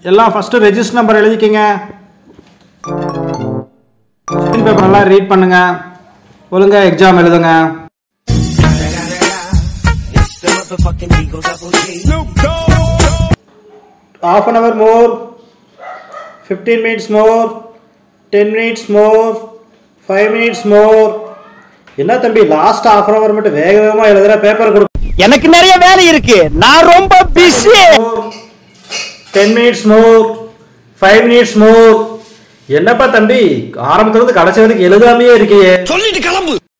எல்லாம் first register number எழுதிக்கங்க. Question paper நல்லா ரீட் பண்ணுங்க. ஒழுங்கா எக்ஸாம் எழுதுங்க. Half an hour more, 15 minutes more, 10 minutes more, 5 minutes more. என்ன தம்பி லாஸ்ட் half an hour மட்டும் வேக வேகமா எழுதுற பேப்பர் கொடு. எனக்கு நிறைய வேலை இருக்கு, நான் ரொம்ப busy. 10 minutes more, 5 minutes more. என்னப்பா தம்பி ஆரம்பத்துல இருந்து கடைசி வரைக்கும் எழுதாமையே இருக்கே. சொல்லிட்டு கிளம்பு.